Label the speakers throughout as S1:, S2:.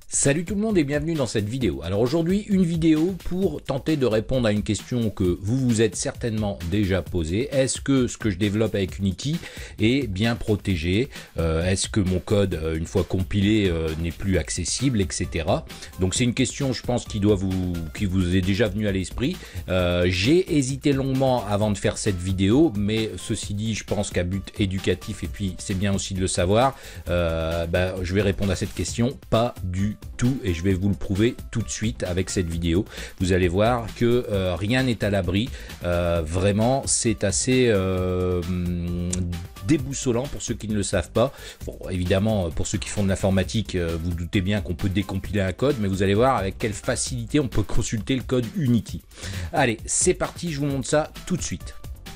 S1: Salut tout le monde et bienvenue dans cette vidéo. Alors aujourd'hui, une vidéo pour tenter de répondre à une question que vous vous êtes certainement déjà posée. Est-ce que ce que je développe avec Unity est bien protégé? Est-ce que mon code, une fois compilé, n'est plus accessible, etc. Donc c'est une question, je pense, qui vous est déjà venue à l'esprit. J'ai hésité longuement avant de faire cette vidéo, mais ceci dit, je pense qu'à but éducatif, et puis c'est bien aussi de le savoir, je vais répondre à cette question, pas du tout, et je vais vous le prouver tout de suite avec cette vidéo. Vous allez voir que rien n'est à l'abri. Vraiment, c'est assez déboussolant pour ceux qui ne le savent pas. Bon, évidemment, pour ceux qui font de l'informatique, vous doutez bien qu'on peut décompiler un code, mais vous allez voir avec quelle facilité on peut consulter le code Unity. Allez, c'est parti, je vous montre ça tout de suite.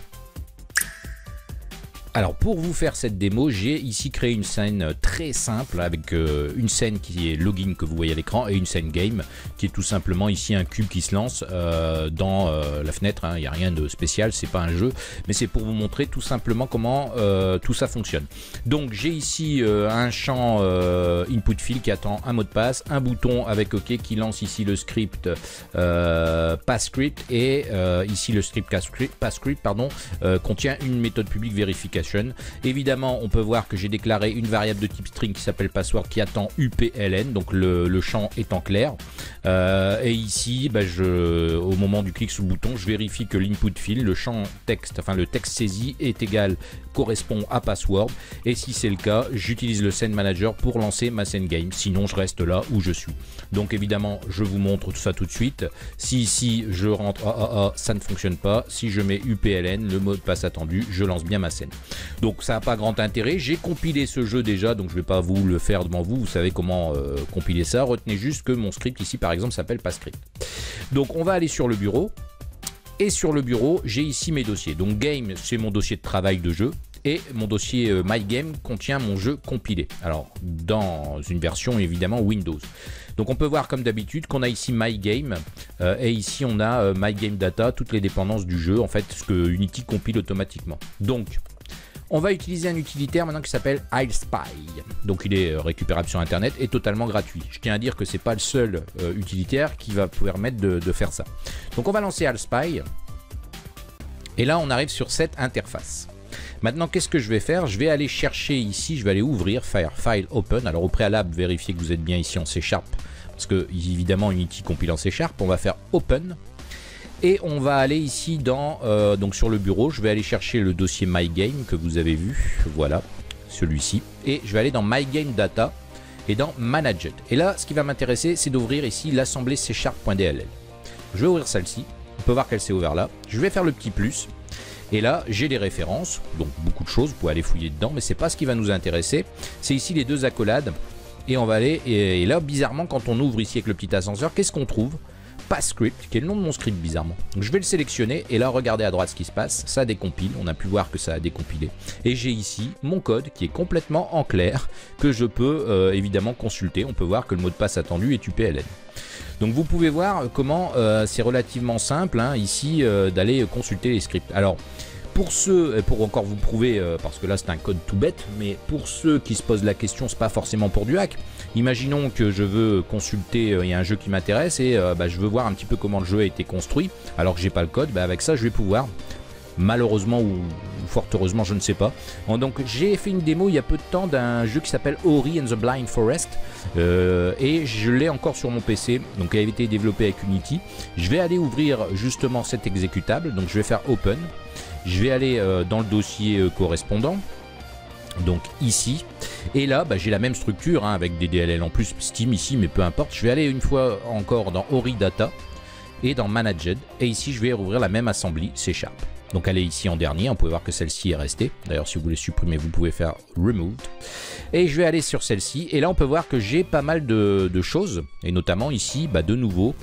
S1: Alors pour vous faire cette démo, j'ai ici créé une scène très simple avec une scène qui est login que vous voyez à l'écran et une scène game qui est tout simplement ici un cube qui se lance dans la fenêtre. Il n'y a rien de spécial, c'est pas un jeu, mais c'est pour vous montrer tout simplement comment tout ça fonctionne. Donc j'ai ici un champ input field qui attend un mot de passe, un bouton avec OK qui lance ici le script passScript et ici le script passScript contient une méthode publique vérification. Évidemment, on peut voir que j'ai déclaré une variable de type string qui s'appelle password qui attend UPLN, donc le champ est en clair. Et ici, au moment du clic sur le bouton, je vérifie que l'input field, le champ texte, enfin le texte saisi correspond à password. Et si c'est le cas, j'utilise le scene manager pour lancer ma scène game. Sinon, je reste là où je suis. Donc évidemment, je vous montre tout ça tout de suite. Si ici je rentre AAA, ça ne fonctionne pas. Si je mets UPLN, le mot de passe attendu, je lance bien ma scène. Donc ça n'a pas grand intérêt, j'ai compilé ce jeu déjà, donc je ne vais pas vous le faire devant vous, vous savez comment compiler ça. Retenez juste que mon script ici par exemple s'appelle passScript. Donc on va aller sur le bureau, et sur le bureau j'ai ici mes dossiers. Donc game, c'est mon dossier de travail de jeu, et mon dossier MyGame contient mon jeu compilé. Alors dans une version évidemment Windows. Donc on peut voir comme d'habitude qu'on a ici MyGame et ici on a MyGameData, toutes les dépendances du jeu, en fait ce que Unity compile automatiquement. Donc on va utiliser un utilitaire maintenant qui s'appelle iSpy. Donc il est récupérable sur internet et totalement gratuit. Je tiens à dire que c'est pas le seul utilitaire qui va permettre de faire ça. Donc on va lancer iSpy et là on arrive sur cette interface. Maintenant, qu'est-ce que je vais faire? Je vais aller chercher ici, je vais aller ouvrir File Open. Alors au préalable, vérifiez que vous êtes bien ici en C#, parce que évidemment Unity compile en C#. On va faire Open. Et on va aller ici donc sur le bureau, je vais aller chercher le dossier MyGame que vous avez vu, voilà, celui-ci. Et je vais aller dans MyGameData et dans Managed. Et là, ce qui va m'intéresser, c'est d'ouvrir ici l'assemblée C#.dll. Je vais ouvrir celle-ci, on peut voir qu'elle s'est ouverte là. Je vais faire le petit plus. Et là, j'ai les références, donc beaucoup de choses, vous pouvez aller fouiller dedans, mais c'est pas ce qui va nous intéresser. C'est ici les deux accolades. Et on va aller, et là, bizarrement, quand on ouvre ici avec le petit ascenseur, qu'est-ce qu'on trouve? passScript, qui est le nom de mon script bizarrement. Donc je vais le sélectionner et là regardez à droite ce qui se passe, ça décompile, on a pu voir que ça a décompilé. Et j'ai ici mon code qui est complètement en clair, que je peux évidemment consulter. On peut voir que le mot de passe attendu est UPLN. Donc vous pouvez voir comment c'est relativement simple ici d'aller consulter les scripts. Alors pour encore vous prouver, parce que là c'est un code tout bête, mais pour ceux qui se posent la question, c'est pas forcément pour du hack. Imaginons que je veux consulter, il y a un jeu qui m'intéresse et je veux voir un petit peu comment le jeu a été construit, alors que j'ai pas le code. Avec ça je vais pouvoir, malheureusement ou fort heureusement, je ne sais pas. Donc j'ai fait une démo il y a peu de temps d'un jeu qui s'appelle Ori and the Blind Forest et je l'ai encore sur mon PC, donc il a été développé avec Unity. Je vais aller ouvrir justement cet exécutable, donc je vais faire Open. Je vais aller dans le dossier correspondant, donc ici, et là j'ai la même structure avec des DLL en plus, Steam ici, mais peu importe. Je vais aller une fois encore dans Ori Data et dans Managed, et ici je vais rouvrir la même assembly C#. Donc elle est ici en dernier, on peut voir que celle-ci est restée. D'ailleurs si vous voulez supprimer, vous pouvez faire Remove. Et je vais aller sur celle-ci, et là on peut voir que j'ai pas mal de choses, et notamment ici, de nouveau,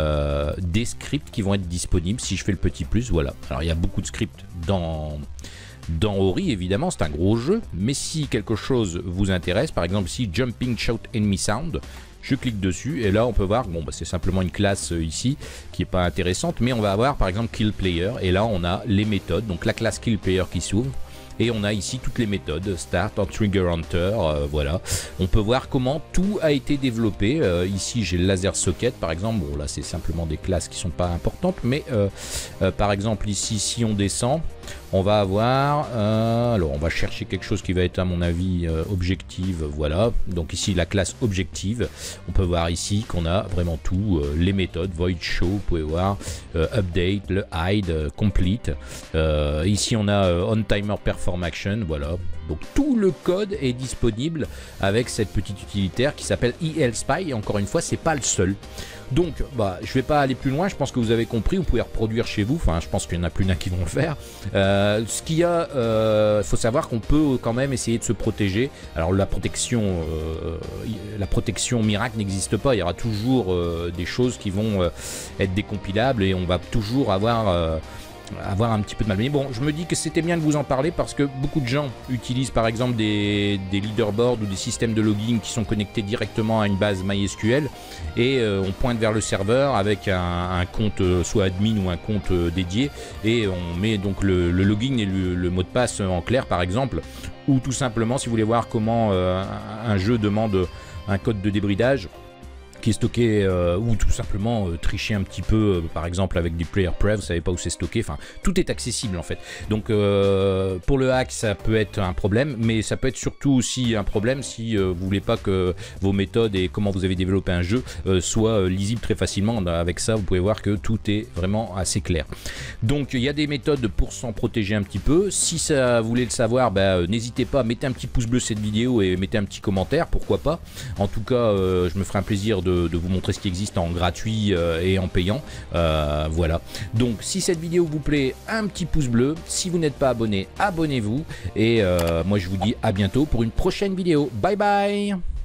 S1: des scripts qui vont être disponibles si je fais le petit plus, voilà. Alors il y a beaucoup de scripts dans Ori, évidemment, c'est un gros jeu, mais si quelque chose vous intéresse, par exemple ici, Jumping Shout Enemy Sound, je clique dessus et là on peut voir, c'est simplement une classe ici qui n'est pas intéressante, mais on va avoir par exemple Kill Player et là on a les méthodes, donc la classe Kill Player qui s'ouvre et on a ici toutes les méthodes, Start, Trigger Hunter, voilà. On peut voir comment tout a été développé. Ici j'ai le laser socket par exemple, bon là c'est simplement des classes qui sont pas importantes, mais par exemple ici si on descend, on va avoir, alors on va chercher quelque chose qui va être à mon avis objective, voilà, donc ici la classe objective, on peut voir ici qu'on a vraiment tout, les méthodes, void show, vous pouvez voir, update, le hide, complete, ici on a on timer perform action, voilà, donc tout le code est disponible avec cette petite utilitaire qui s'appelle ELSpy, et encore une fois c'est pas le seul. Donc, bah, je vais pas aller plus loin, je pense que vous avez compris, vous pouvez reproduire chez vous, enfin je pense qu'il y en a plus d'un qui vont le faire. Ce qu'il y a, faut savoir qu'on peut quand même essayer de se protéger. Alors la protection miracle n'existe pas, il y aura toujours des choses qui vont être décompilables et on va toujours avoir un petit peu de mal. Mais bon, je me dis que c'était bien de vous en parler parce que beaucoup de gens utilisent par exemple des leaderboards ou des systèmes de logging qui sont connectés directement à une base MySQL et on pointe vers le serveur avec un compte soit admin ou un compte dédié et on met donc le login et le mot de passe en clair par exemple, ou tout simplement si vous voulez voir comment un jeu demande un code de débridage qui est stocké ou tout simplement tricher un petit peu par exemple avec du player pref, vous savez pas où c'est stocké, enfin tout est accessible en fait. Donc pour le hack ça peut être un problème, mais ça peut être surtout aussi un problème si vous voulez pas que vos méthodes et comment vous avez développé un jeu soient lisibles très facilement. Avec ça vous pouvez voir que tout est vraiment assez clair. Donc il y a des méthodes pour s'en protéger un petit peu. Si ça vous voulez le savoir, n'hésitez pas, mettez un petit pouce bleu cette vidéo et mettez un petit commentaire, pourquoi pas. En tout cas je me ferai un plaisir de vous montrer ce qui existe en gratuit et en payant, voilà. Donc si cette vidéo vous plaît, un petit pouce bleu, si vous n'êtes pas abonné, abonnez-vous et moi je vous dis à bientôt pour une prochaine vidéo. Bye bye.